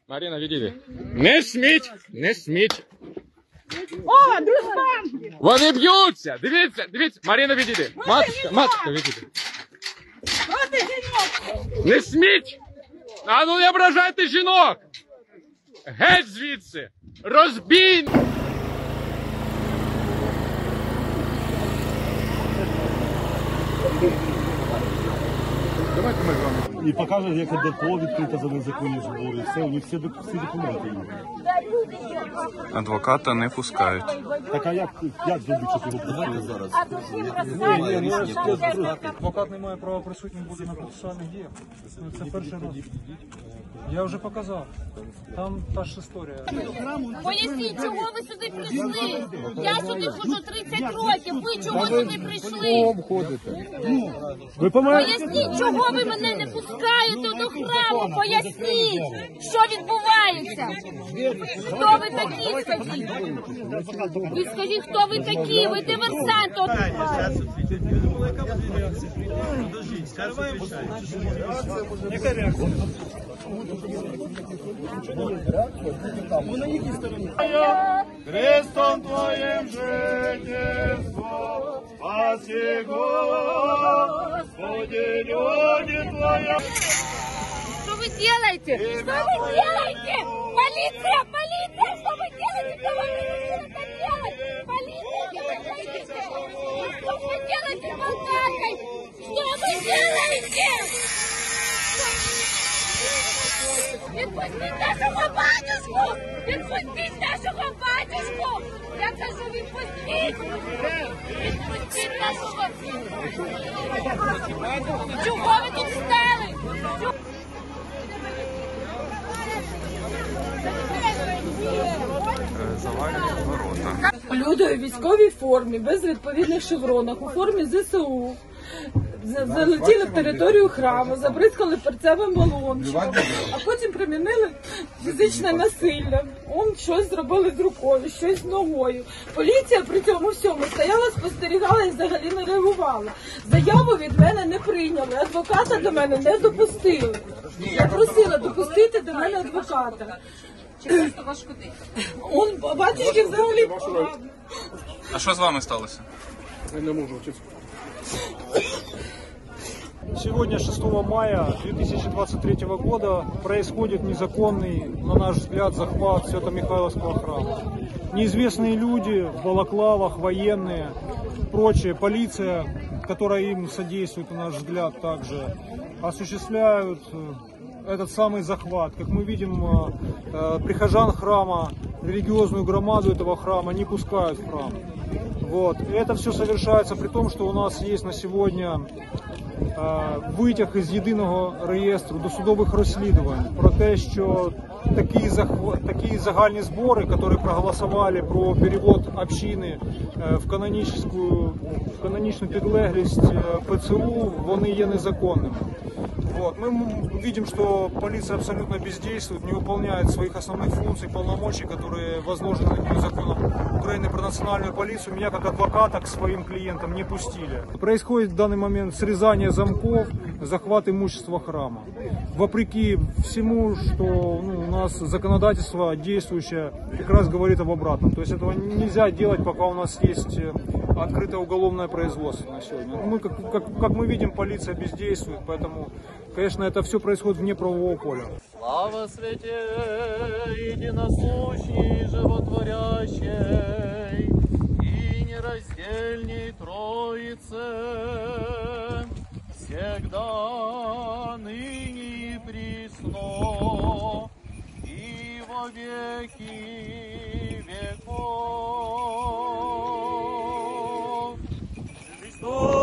Марина, відійди. Не сміть! Не сміть! О, дружбан! Вони б'ються! Дивіться, дивіться! Марина, відійди! Матушка, відійди! Проти жінок! Не сміть! А ну не ображайте жінок! Геть звідси! Розбій! Давайте ми з вами. І покаже, як ДПО відкрита за незаконні збори. Все, у них всі документи є. Адвоката не пускають. Так а як зробити, щоб його пустили зараз? Адвокат не має права присутнім бути на процесуальних діях. Це перший раз. Я вже показав. Там та ж історія. Поясніть, чого ви сюди прийшли? Я сюди ходжу 30 років. Ви чого сюди прийшли? Ви Поясніть, чого ви мене не пускаєте до храму? Поясніть, що відбувається? Хто ви такі, скажіть? Ви скажіть, хто ви такі? Ви диверсант. Христом Твоїм жительство, спаси Господи, люди Твоя. Что вы делаете? Что вы делаете? Полиция! Полиция! Что вы делаете? Кто вам разрешил это делать? Полиция! Что вы делаете с болгаркой? Что вы делаете? Відпустіть нашого батюшку! Відпустіть нашого батюшку! Я кажу, відпустіть! Відпустіть нашого! Чого ви тут стали? Завалюють ворота. Люди у військовій формі, без відповідних шевронах, у формі ЗСУ. Залетіли в територію храму, забризкали перцевим балончиком, а потім примінили фізичне насилля. Щось зробили з рукою, щось з ногою. Поліція при цьому всьому стояла, спостерігала і взагалі не реагувала. Заяву від мене не прийняли, адвоката до мене не допустили. Я просила допустити до мене адвоката. Чи просто ваш куди? Батюшки взагалі... А що з вами сталося? Я не можу вчитися. Сегодня, 6 мая 2023 года, происходит незаконный, на наш взгляд, захват Свято-Михайловского храма. Неизвестные люди в балаклавах, военные, прочее, полиция, которая им содействует, на наш взгляд, также осуществляют этот самый захват. Как мы видим, прихожан храма, религиозную громаду этого храма не пускают в храм. Вот. И это все совершается при том, что у нас есть на сегодня витяг із єдиного реєстру досудових розслідувань про те, що такі загальні збори, які проголосували про перевод общини в канонічну підлеглість ПЦУ, вони є незаконними. Вот. Мы видим, что полиция абсолютно бездействует, не выполняет своих основных функций, полномочий, которые возложены на нее законом Украины про национальную полицию. Меня как адвоката к своим клиентам не пустили. Происходит в данный момент срезание замков, захват имущества храма. Вопреки всему, что у нас законодательство действующее как раз говорит об обратном. То есть этого нельзя делать, пока у нас есть открытое уголовное производство на сегодня. Мы, как мы видим, полиция бездействует, поэтому, конечно, это все происходит вне правового поля. Слава святе, единосущей, животворящей и нераздельней Троице, всегда, ныне и присно, и во веки веков. Христос!